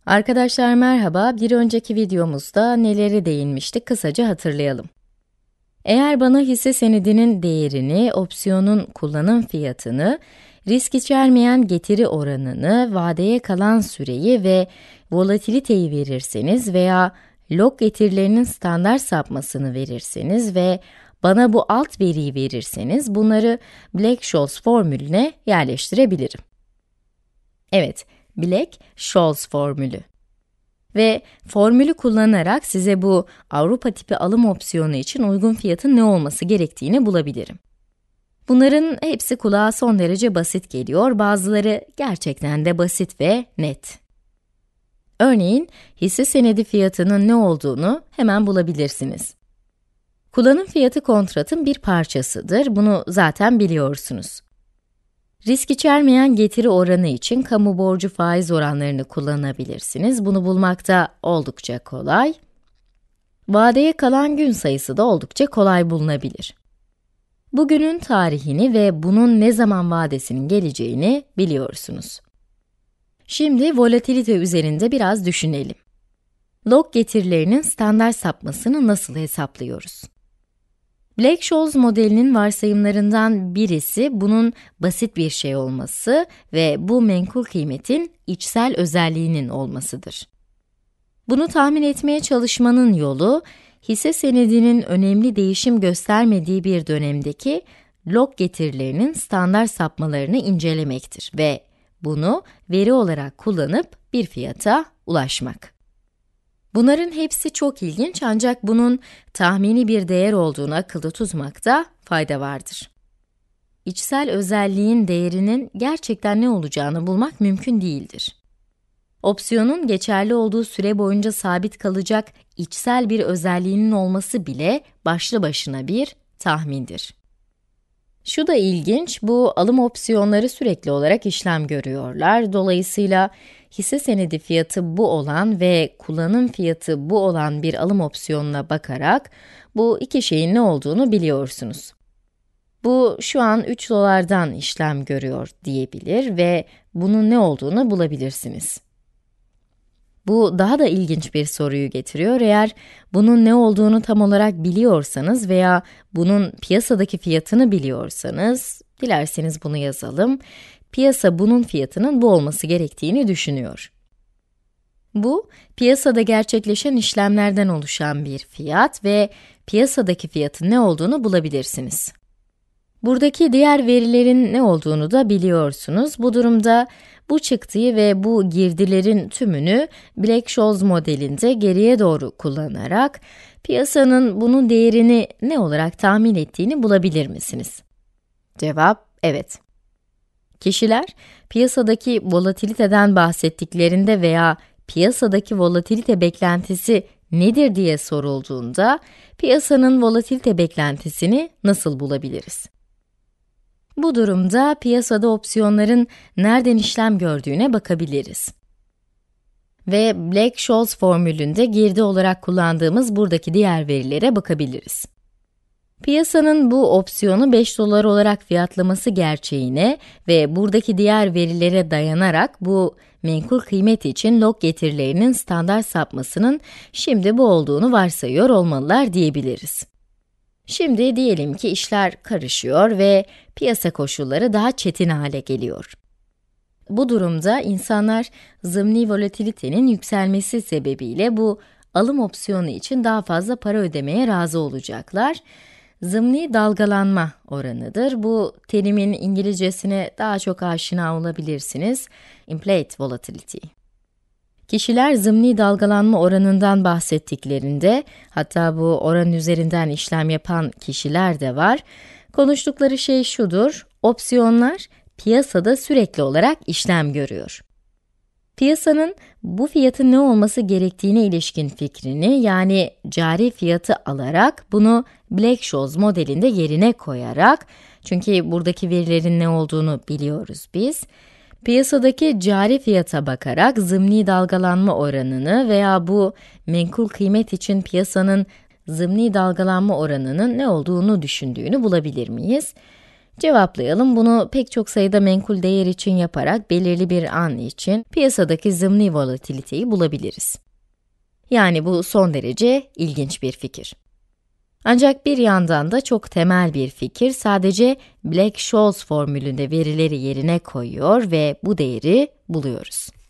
Arkadaşlar merhaba, bir önceki videomuzda nelere değinmiştik kısaca hatırlayalım. Eğer bana hisse senedinin değerini, opsiyonun kullanım fiyatını, risk içermeyen getiri oranını, vadeye kalan süreyi ve volatiliteyi verirseniz veya log getirilerinin standart sapmasını verirseniz ve bana bu alt veriyi verirseniz bunları Black-Scholes formülüne yerleştirebilirim. Evet, Black-Scholes formülü. Ve formülü kullanarak size bu Avrupa tipi alım opsiyonu için uygun fiyatın ne olması gerektiğini bulabilirim. Bunların hepsi kulağa son derece basit geliyor, bazıları gerçekten de basit ve net. Örneğin, hisse senedi fiyatının ne olduğunu hemen bulabilirsiniz. Kullanım fiyatı kontratın bir parçasıdır, bunu zaten biliyorsunuz. Risk içermeyen getiri oranı için kamu borcu faiz oranlarını kullanabilirsiniz. Bunu bulmak da oldukça kolay. Vadeye kalan gün sayısı da oldukça kolay bulunabilir. Bugünün tarihini ve bunun ne zaman vadesinin geleceğini biliyorsunuz. Şimdi volatilite üzerinde biraz düşünelim. Log getirilerinin standart sapmasını nasıl hesaplıyoruz? Black-Scholes modelinin varsayımlarından birisi bunun basit bir şey olması ve bu menkul kıymetin içsel özelliğinin olmasıdır. Bunu tahmin etmeye çalışmanın yolu, hisse senedinin önemli değişim göstermediği bir dönemdeki log getirilerinin standart sapmalarını incelemektir ve bunu veri olarak kullanıp bir fiyata ulaşmak. Bunların hepsi çok ilginç ancak bunun tahmini bir değer olduğunu akılda tutmakta fayda vardır. İçsel özelliğin değerinin gerçekten ne olacağını bulmak mümkün değildir. Opsiyonun geçerli olduğu süre boyunca sabit kalacak içsel bir özelliğinin olması bile başlı başına bir tahmindir. Şu da ilginç, bu alım opsiyonları sürekli olarak işlem görüyorlar. Dolayısıyla hisse senedi fiyatı bu olan ve kullanım fiyatı bu olan bir alım opsiyonuna bakarak bu iki şeyin ne olduğunu biliyorsunuz. Bu şu an 3 dolardan işlem görüyor diyebilir ve bunun ne olduğunu bulabilirsiniz. Bu daha da ilginç bir soruyu getiriyor. Eğer bunun ne olduğunu tam olarak biliyorsanız veya bunun piyasadaki fiyatını biliyorsanız, dilerseniz bunu yazalım. Piyasa bunun fiyatının bu olması gerektiğini düşünüyor. Bu, piyasada gerçekleşen işlemlerden oluşan bir fiyat ve piyasadaki fiyatın ne olduğunu bulabilirsiniz. Buradaki diğer verilerin ne olduğunu da biliyorsunuz. Bu durumda bu çıktıyı ve bu girdilerin tümünü Black-Scholes modelinde geriye doğru kullanarak piyasanın bunun değerini ne olarak tahmin ettiğini bulabilir misiniz? Cevap evet. Kişiler piyasadaki volatiliteden bahsettiklerinde veya piyasadaki volatilite beklentisi nedir diye sorulduğunda piyasanın volatilite beklentisini nasıl bulabiliriz? Bu durumda piyasada opsiyonların nereden işlem gördüğüne bakabiliriz. Ve Black-Scholes formülünde girdi olarak kullandığımız buradaki diğer verilere bakabiliriz. Piyasanın bu opsiyonu 5 dolar olarak fiyatlaması gerçeğine ve buradaki diğer verilere dayanarak bu menkul kıymet için log getirilerinin standart sapmasının şimdi bu olduğunu varsayıyor olmalılar diyebiliriz. Şimdi diyelim ki işler karışıyor ve piyasa koşulları daha çetin hale geliyor. Bu durumda insanlar zımni volatilitenin yükselmesi sebebiyle bu alım opsiyonu için daha fazla para ödemeye razı olacaklar. Zımni dalgalanma oranıdır. Bu terimin İngilizcesine daha çok aşina olabilirsiniz. Inflate volatility. Kişiler zımni dalgalanma oranından bahsettiklerinde, hatta bu oran üzerinden işlem yapan kişiler de var, konuştukları şey şudur: opsiyonlar piyasada sürekli olarak işlem görüyor. Piyasanın bu fiyatın ne olması gerektiğine ilişkin fikrini, yani cari fiyatı alarak bunu Black-Scholes modelinde yerine koyarak, çünkü buradaki verilerin ne olduğunu biliyoruz biz, piyasadaki cari fiyata bakarak zımni dalgalanma oranını veya bu menkul kıymet için piyasanın zımni dalgalanma oranının ne olduğunu düşündüğünü bulabilir miyiz? Cevaplayalım. Bunu pek çok sayıda menkul değer için yaparak belirli bir an için piyasadaki zımni volatiliteyi bulabiliriz. Yani bu son derece ilginç bir fikir. Ancak bir yandan da çok temel bir fikir, sadece Black-Scholes formülünde verileri yerine koyuyor ve bu değeri buluyoruz.